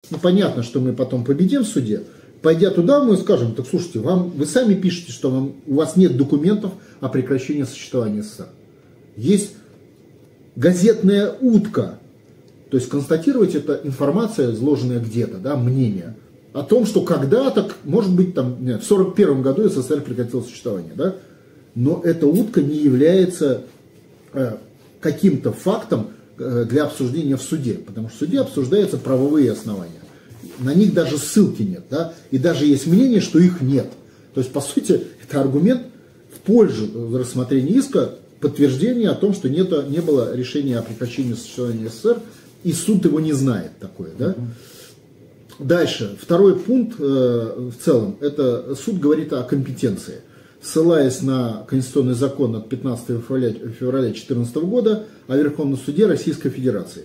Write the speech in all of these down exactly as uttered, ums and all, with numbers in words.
ну, понятно, что мы потом победим в суде. Пойдя туда, мы скажем: так слушайте, вам, вы сами пишете, что вам, у вас нет документов о прекращении существования СССР. Есть газетная утка. То есть констатировать это информация, изложенная где-то, да, мнение о том, что когда-то, может быть, там, нет, в сорок первом году СССР прекратил существование, да, но эта утка не является э, каким-то фактом э, для обсуждения в суде, потому что в суде обсуждаются правовые основания. На них даже ссылки нет, да, и даже есть мнение, что их нет. То есть, по сути, это аргумент в пользу рассмотрения иска, подтверждение о том, что нет, не было решения о прекращении существования СССР, и суд его не знает такое, да. Дальше, второй пункт э, в целом, это суд говорит о компетенции. Ссылаясь на Конституционный закон от пятнадцатого февраля две тысячи четырнадцатого года о Верховном суде Российской Федерации.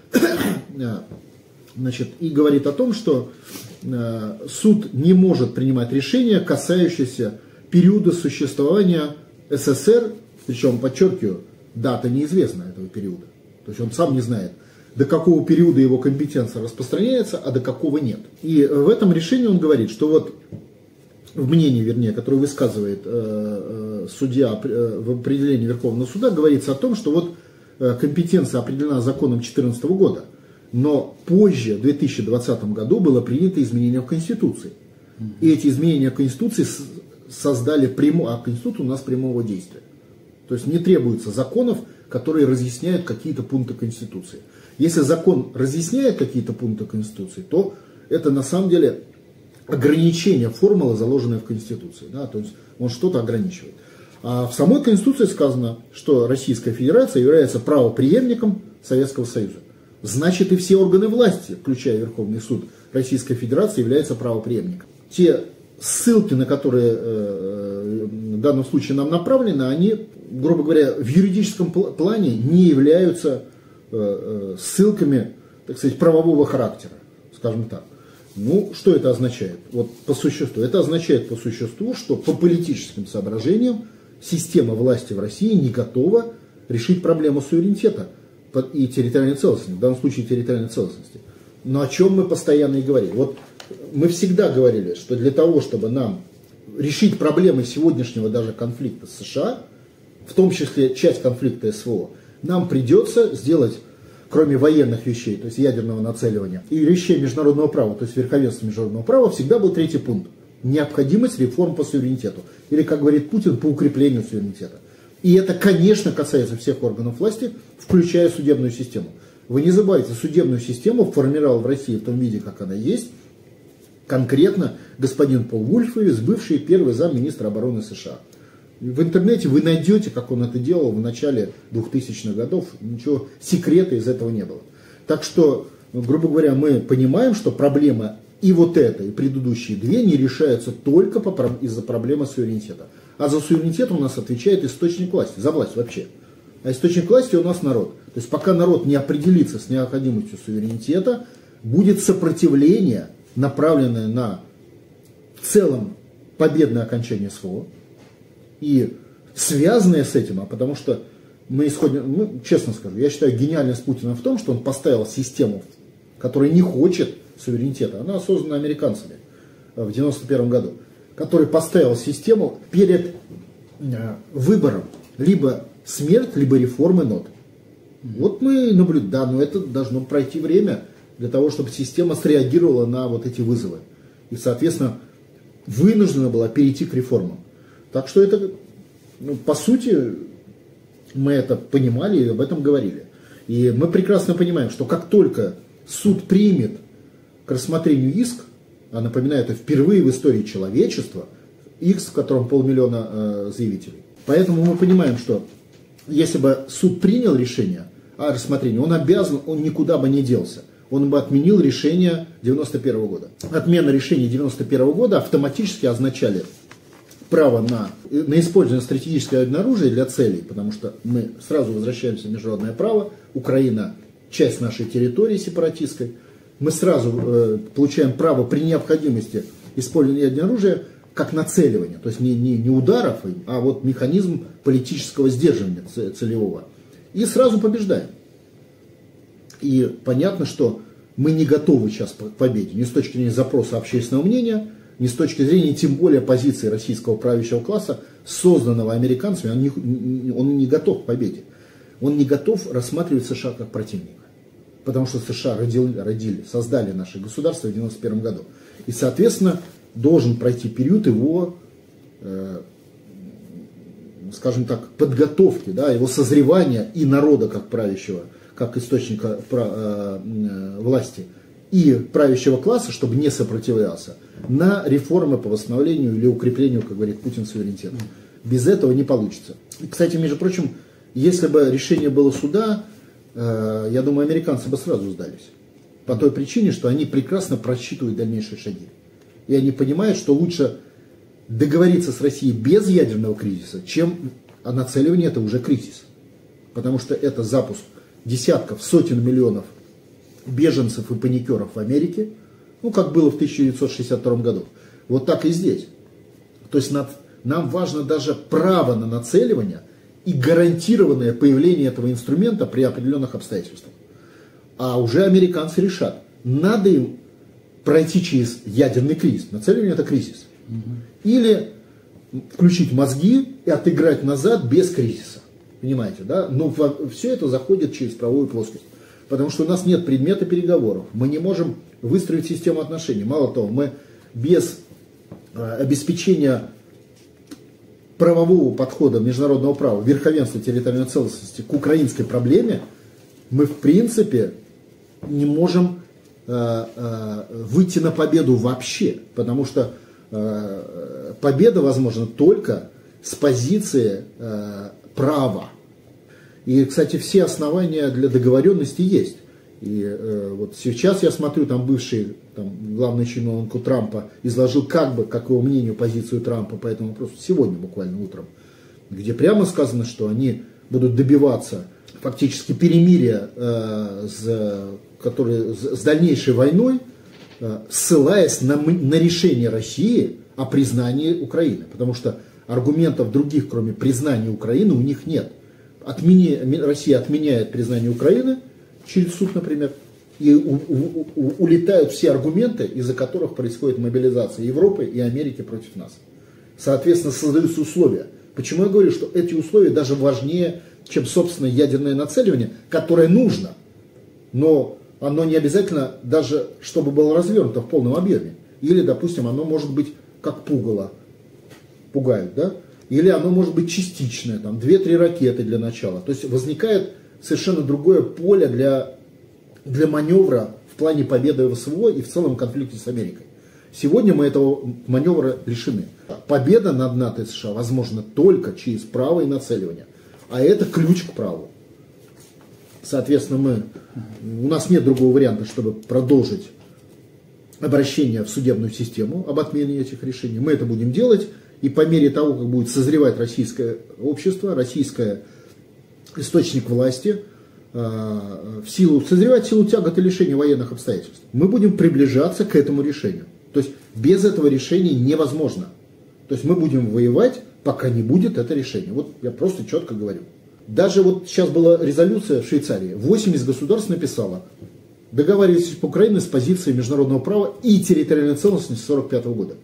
Значит, и говорит о том, что э, суд не может принимать решения, касающиеся периода существования СССР, причем, подчеркиваю, дата неизвестна этого периода. То есть он сам не знает, до какого периода его компетенция распространяется, а до какого нет. И в этом решении он говорит, что вот в мнении, вернее, которое высказывает э, э, судья э, в определении Верховного суда, говорится о том, что вот э, компетенция определена законом две тысячи четырнадцатого года, но позже, в две тысячи двадцатом году, было принято изменение в Конституции. И эти изменения в Конституции создали прямое, а Конституция у нас прямого действия. То есть не требуется законов, которые разъясняют какие-то пункты Конституции. Если закон разъясняет какие-то пункты Конституции, то это на самом деле ограничение формулы, заложенной в Конституции. Да? То есть он что-то ограничивает. А в самой Конституции сказано, что Российская Федерация является правопреемником Советского Союза. Значит, и все органы власти, включая Верховный суд Российской Федерации, являются правопреемником. Те ссылки, на которые э, в данном случае нам направлены, они, грубо говоря, в юридическом плане не являются э, ссылками, так сказать, правового характера, скажем так. Ну, что это означает? Вот по существу. Это означает по существу, что по политическим соображениям система власти в России не готова решить проблему суверенитета и территориальной целостности, в данном случае территориальной целостности. Но о чем мы постоянно и говорили. Вот мы всегда говорили, что для того, чтобы нам решить проблемы сегодняшнего даже конфликта с США, в том числе часть конфликта СВО, нам придется сделать, кроме военных вещей, то есть ядерного нацеливания, и вещей международного права, то есть верховенства международного права, всегда был третий пункт. Необходимость реформ по суверенитету. Или, как говорит Путин, по укреплению суверенитета. И это, конечно, касается всех органов власти, включая судебную систему. Вы не забывайте, судебную систему формировал в России в том виде, как она есть, конкретно господин Пол Вульфовец, бывший первый замминистра обороны США. В интернете вы найдете, как он это делал в начале двухтысячных годов. Ничего секрета из этого не было. Так что, грубо говоря, мы понимаем, что проблема и вот эта, и предыдущие две не решаются только из-за проблемы суверенитета. А за суверенитет у нас отвечает источник власти, за власть вообще. А источник власти у нас народ. То есть пока народ не определится с необходимостью суверенитета, будет сопротивление, направленное на в целом победное окончание СВО. И связанное с этим, а потому что мы исходим, ну, честно скажу, я считаю гениальность Путина в том, что он поставил систему, которая не хочет суверенитета. Она создана американцами в девяносто первом году, который поставил систему перед выбором либо смерть, либо реформы НОТ. Вот мы наблюдаем, да, но это должно пройти время для того, чтобы система среагировала на вот эти вызовы. И, соответственно, вынуждена была перейти к реформам. Так что это, ну, по сути, мы это понимали и об этом говорили. И мы прекрасно понимаем, что как только суд примет к рассмотрению иск, а напоминаю, это впервые в истории человечества, иск, в котором полмиллиона э, заявителей. Поэтому мы понимаем, что если бы суд принял решение о рассмотрении, он обязан, он никуда бы не делся. Он бы отменил решение девяносто первого года. Отмена решения девяносто первого года автоматически означали право на, на использование стратегического ядерного оружия для целей, потому что мы сразу возвращаемся в международное право, Украина часть нашей территории сепаратистской, мы сразу э, получаем право при необходимости использования ядерного оружия как нацеливание, то есть не, не, не ударов, а вот механизм политического сдерживания целевого. И сразу побеждаем. И понятно, что Мы не готовы сейчас к победе, ни с точки зрения запроса общественного мнения, ни с точки зрения, тем более, позиции российского правящего класса, созданного американцами, он не, он не готов к победе. Он не готов рассматривать США как противника. Потому что США родили, родили создали наше государство в девяносто первом году. И, соответственно, должен пройти период его, э, скажем так, подготовки, да, его созревания и народа как правящего, как источника про, э, э, власти, и правящего класса, чтобы не сопротивлялся, на реформы по восстановлению или укреплению, как говорит Путин, суверенитета. Без этого не получится. И, кстати, между прочим, если бы решение было суда, э, я думаю, американцы бы сразу сдались. По той причине, что они прекрасно просчитывают дальнейшие шаги. И они понимают, что лучше договориться с Россией без ядерного кризиса, чем а нацеливание это уже кризис. Потому что это запуск десятков, сотен миллионов беженцев и паникеров в Америке, ну, как было в тысяча девятьсот шестьдесят втором году. Вот так и здесь. То есть над, нам важно даже право на нацеливание и гарантированное появление этого инструмента при определенных обстоятельствах. А уже американцы решат, надо им пройти через ядерный кризис. Нацеливание это кризис. Угу. Или включить мозги и отыграть назад без кризиса. Понимаете, да? Но все это заходит через правовую плоскость. Потому что у нас нет предмета переговоров. Мы не можем выстроить систему отношений. Мало того, мы без обеспечения правового подхода международного права, верховенства территориальной целостности к украинской проблеме, мы в принципе не можем э, э, выйти на победу вообще. Потому что э, победа возможна только с позиции э, права. И, кстати, все основания для договоренности есть. И э, вот сейчас я смотрю, там бывший там, главный чиновник Трампа изложил как бы, как его мнению, позицию Трампа по этому вопросу сегодня буквально утром, где прямо сказано, что они будут добиваться фактически перемирия э, с, который, с, с дальнейшей войной, э, ссылаясь на, на решение России о признании Украины. Потому что аргументов других, кроме признания Украины, у них нет. Отмени, Россия отменяет признание Украины через суд, например, и у, у, у, улетают все аргументы, из-за которых происходит мобилизация Европы и Америки против нас. Соответственно, создаются условия. Почему я говорю, что эти условия даже важнее, чем, собственно, ядерное нацеливание, которое нужно, но оно не обязательно даже, чтобы было развернуто в полном объеме. Или, допустим, оно может быть как пугало, пугают, да? Или оно может быть частичное, там две-три ракеты для начала. То есть возникает совершенно другое поле для, для маневра в плане победы ВСВО и в целом конфликте с Америкой. Сегодня мы этого маневра лишены. Победа над НАТО и США возможна только через право и нацеливание. А это ключ к праву. Соответственно, мы, у нас нет другого варианта, чтобы продолжить обращение в судебную систему об отмене этих решений. Мы это будем делать. И по мере того, как будет созревать российское общество, российский источник власти, в силу, созревать в силу тягот и лишения военных обстоятельств, мы будем приближаться к этому решению. То есть без этого решения невозможно. То есть мы будем воевать, пока не будет это решение. Вот я просто четко говорю. Даже вот сейчас была резолюция в Швейцарии. восемьдесят государств написало, договаривайтесь по Украине с позиции международного права и территориальной целостности сорок пятого года.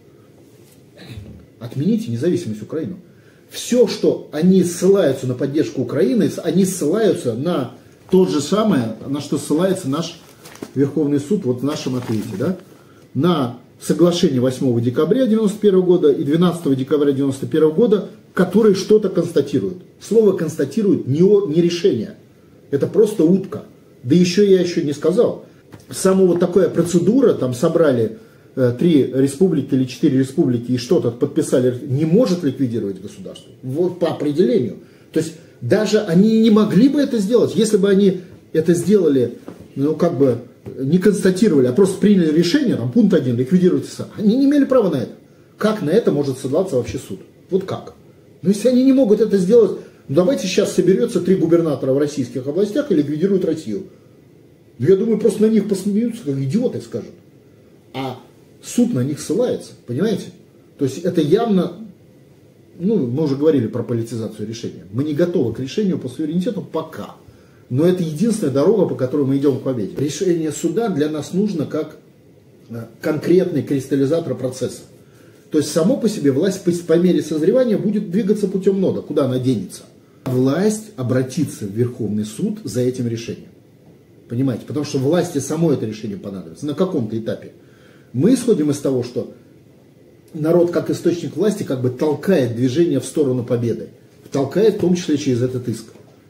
Отмените независимость Украины. Все, что они ссылаются на поддержку Украины, они ссылаются на то же самое, на что ссылается наш Верховный суд вот в нашем ответе. Да? На соглашение восьмого декабря девяносто первого года и двенадцатого декабря девяносто первого года, которые что-то констатируют. Слово констатирует не, не решение. Это просто утка. Да еще я еще не сказал. Сама вот такая процедура, там собрали три республики или четыре республики и что-то подписали, не может ликвидировать государство. Вот по определению. То есть даже они не могли бы это сделать, если бы они это сделали, ну как бы не констатировали, а просто приняли решение, там пункт один, ликвидировать СССР. Они не имели права на это. Как на это может ссылаться вообще суд? Вот как? Ну если они не могут это сделать, ну давайте сейчас соберется три губернатора в российских областях и ликвидируют Россию. Я думаю, просто на них посмеются, как идиоты скажут. А суд на них ссылается, понимаете? То есть это явно, ну, мы уже говорили про политизацию решения. Мы не готовы к решению по суверенитету пока. Но это единственная дорога, по которой мы идем к победе. Решение суда для нас нужно как конкретный кристаллизатор процесса. То есть само по себе власть по мере созревания будет двигаться путем нода, куда она денется. Власть обратится в Верховный суд за этим решением. Понимаете? Потому что власти само это решение понадобится на каком-то этапе. Мы исходим из того, что народ как источник власти как бы толкает движение в сторону победы. Толкает в том числе через этот иск.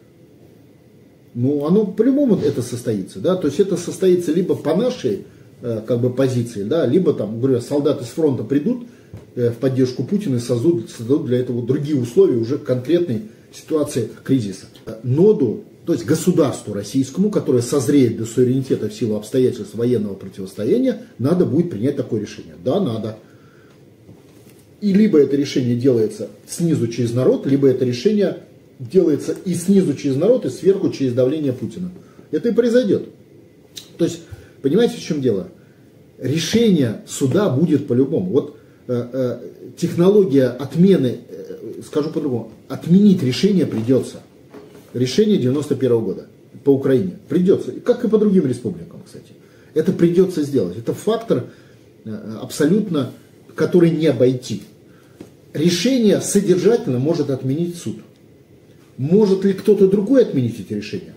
Ну, оно по-любому это состоится. Да? То есть это состоится либо по нашей э, как бы, позиции, да, либо там, говорю, солдаты с фронта придут э, в поддержку Путина и создадут, создадут для этого другие условия уже конкретной ситуации кризиса. Ноду, то есть государству российскому, которое созреет до суверенитета в силу обстоятельств военного противостояния, надо будет принять такое решение. Да, надо. И либо это решение делается снизу через народ, либо это решение делается и снизу через народ, и сверху через давление Путина. Это и произойдет. То есть, понимаете, в чем дело? Решение суда будет по-любому. Вот э, э, технология отмены, э, скажу по-другому, отменить решение придется. Решение девяносто первого года по Украине придется, как и по другим республикам, кстати. Это придется сделать. Это фактор э, абсолютно, который не обойти. Решение содержательно может отменить суд. Может ли кто-то другой отменить эти решения?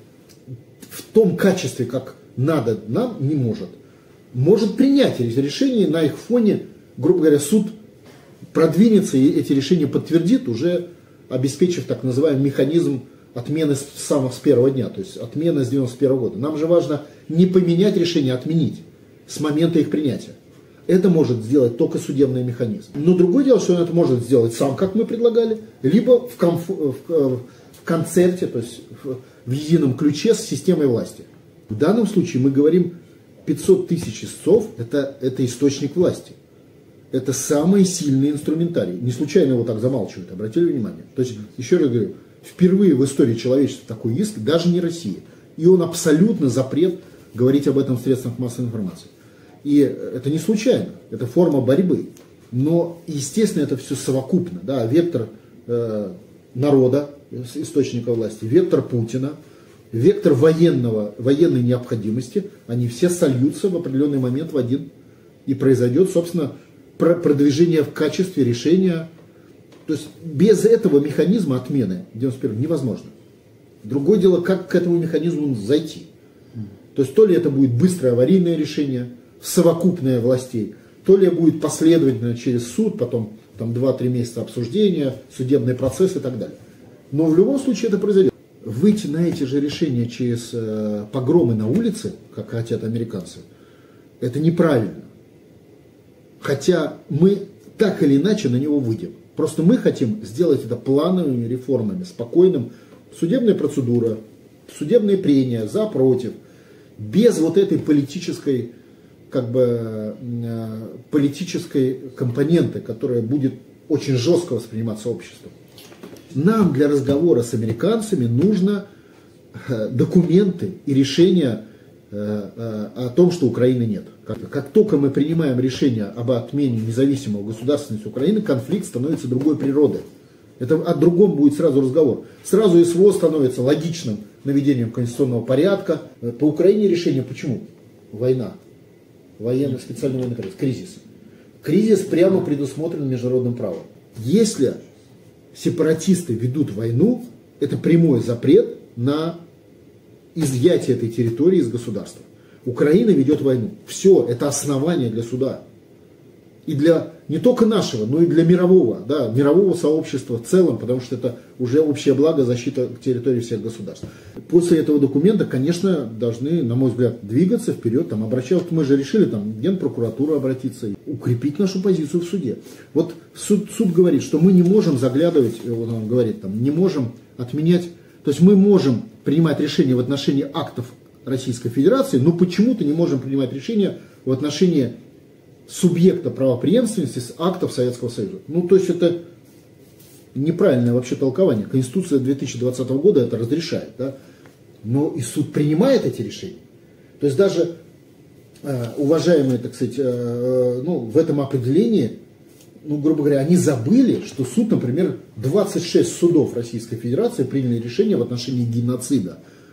В том качестве, как надо нам, не может. Может принять эти решения, на их фоне, грубо говоря, суд продвинется и эти решения подтвердит, уже обеспечив так называемый механизм отмены с самого с первого дня, то есть отмена с девяносто первого года. Нам же важно не поменять решение, а отменить с момента их принятия. Это может сделать только судебный механизм. Но другое дело, что он это может сделать сам, как мы предлагали, либо в, комф... в концерте, то есть в едином ключе с системой власти. В данном случае мы говорим, пятьсот тысяч истцов это, это источник власти. Это самый сильный инструментарий. Не случайно его так замалчивают, обратили внимание? То есть, еще раз говорю, впервые в истории человечества такой иск, даже не Россия. И он абсолютно запрет говорить об этом в средствах массовой информации. И это не случайно, это форма борьбы. Но, естественно, это все совокупно. Да? Вектор э, народа, источника власти, вектор Путина, вектор военного, военной необходимости, они все сольются в определенный момент в один. И произойдет, собственно, продвижение в качестве решения. То есть без этого механизма отмены девяносто первого невозможно. Другое дело, как к этому механизму зайти. То есть то ли это будет быстрое аварийное решение, совокупное властей, то ли будет последовательно через суд, потом там, два-три месяца обсуждения, судебный процесс и так далее. Но в любом случае это произойдет. Выйти на эти же решения через э, погромы на улице, как хотят американцы, это неправильно. Хотя мы так или иначе на него выйдем. Просто мы хотим сделать это плановыми реформами, спокойным. Судебная процедура, судебные прения, за, против, без вот этой политической, как бы, политической компоненты, которая будет очень жестко восприниматься обществом. Нам для разговора с американцами нужно документы и решения о том, что Украины нет. Как только мы принимаем решение об отмене независимого государственности Украины, конфликт становится другой природы. Это о другом будет сразу разговор. Сразу СВО становится логичным наведением конституционного порядка. По Украине решение почему? Война. Военный, специальный военный кризис. Кризис. Кризис прямо предусмотрен международным правом. Если сепаратисты ведут войну, это прямой запрет на изъятие этой территории из государства. Украина ведет войну. Все, это основание для суда. И для не только нашего, но и для мирового, да, мирового сообщества в целом, потому что это уже общее благо, защита территории всех государств. После этого документа, конечно, должны, на мой взгляд, двигаться вперед, там, обращаться, мы же решили, там, в Генпрокуратуру обратиться, и укрепить нашу позицию в суде. Вот суд, суд говорит, что мы не можем заглядывать, вот он говорит, там, не можем отменять, то есть мы можем принимать решения в отношении актов Российской Федерации, но почему-то не можем принимать решения в отношении субъекта правопреемственности с актов Советского Союза. Ну, то есть это неправильное вообще толкование. Конституция две тысячи двадцатого года это разрешает, да? Но и суд принимает эти решения. То есть даже э, уважаемые, так сказать, э, ну, в этом определении, ну, грубо говоря, они забыли, что суд, например, двадцать шесть судов Российской Федерации приняли решение в отношении геноцида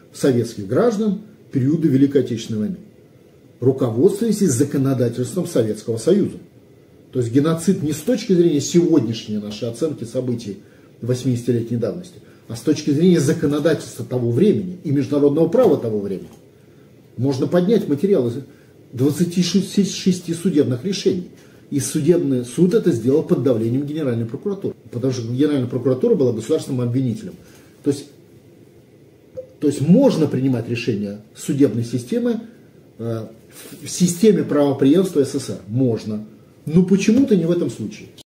советских граждан периода Великой Отечественной войны, руководствуясь законодательством Советского Союза. То есть геноцид не с точки зрения сегодняшней нашей оценки событий восьмидесятилетней давности, а с точки зрения законодательства того времени и международного права того времени. Можно поднять материалы двадцати шести судебных решений. И судебный суд это сделал под давлением Генеральной прокуратуры. Потому что Генеральная прокуратура была государственным обвинителем. То есть, то есть можно принимать решения судебной системы э, в системе правопреемства СССР. Можно. Но почему-то не в этом случае.